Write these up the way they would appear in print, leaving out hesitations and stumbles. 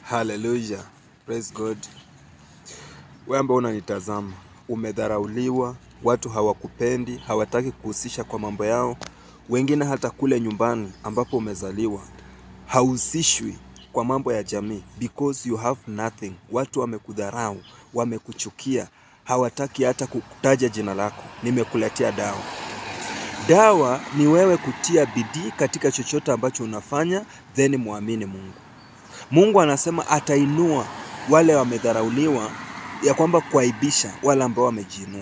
Hallelujah. Praise God. Wewe ambao unanitazama, umedharauliwa, watu hawakupendi, hawataki kuhusisha kwa mambo yao. Wengine hata kule nyumbani ambapo umezaliwa hahusishwi kwa mambo ya jamii because you have nothing. Watu wamekudharau, wamekuchukia, hawataki hata kukutaja jina lako. Nimekuletea dawa. Dawa ni wewe kutia bidii katika chochote ambacho unafanya, then muamini Mungu. Mungu anasema atainua wale wamedharauliwa, ya kwamba kuaibisha wale ambao wamejiinua.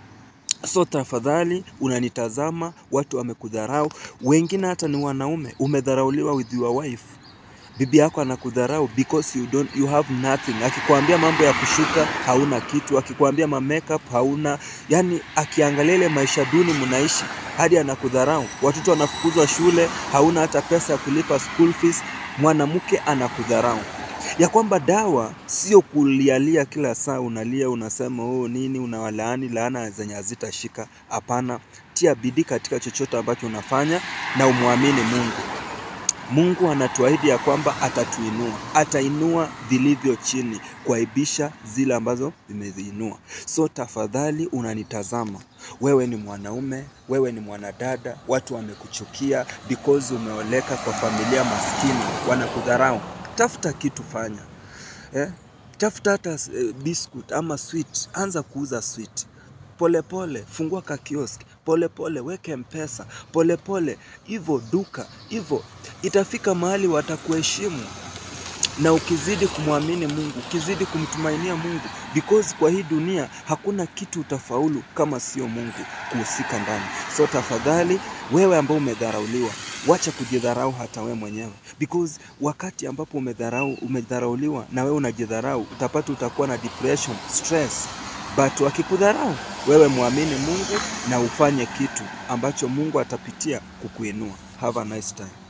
So tafadhali unanitazama, watu wamekudharau, wengine hata ni wanaume, umedharauliwa with your wife. Bibi yako anakudharau because you have nothing. Akikwambia mambo ya kushuka hauna kitu, akikwambia makeup hauna, yani akiangalia ile maisha duni mnaishi hadi anakudharau. Watoto wanafukuzwa shule, hauna hata pesa ya kulipa school fees, mwanamke anakudharau. Ya kwamba dawa sio kulialia kila saa unalia unasema nini, unawalaani laana zenye hazitashika. Hapana, tia bidii katika chochote ambacho unafanya na umwamini Mungu. Mungu anatuahidi ya kwamba atatuinua, atainua vilivyo chini, kuaibisha zile ambazo zimeziinua. So tafadhali unanitazama, wewe ni mwanaume, wewe ni mwanadada, watu wamekuchukia because umeoleka kwa familia maskini, wanakudharau. Tafuta kitu fanya. Tafuta hata biscuit ama sweet, anza kuuza sweet. Pole pole, fungua ka kiosk, pole pole, weke M-Pesa, pole pole, hivyo duka, hivyo itafika mahali watakuheshimu. Na ukizidi kumwamini Mungu, ukizidi kumtumainia Mungu, because kwa hii dunia hakuna kitu utafaulu kama sio Mungu kuhusika ndani. So tafadhali wewe ambao umedharauliwa, wacha kujidharau hata wewe mwenyewe, because wakati ambapo umedharauliwa na wewe unajidharau, utapata utakuwa na depression, stress. But wakikudharau, wewe muamini Mungu na ufanye kitu ambacho Mungu atapitia kukuinua. Have a nice time.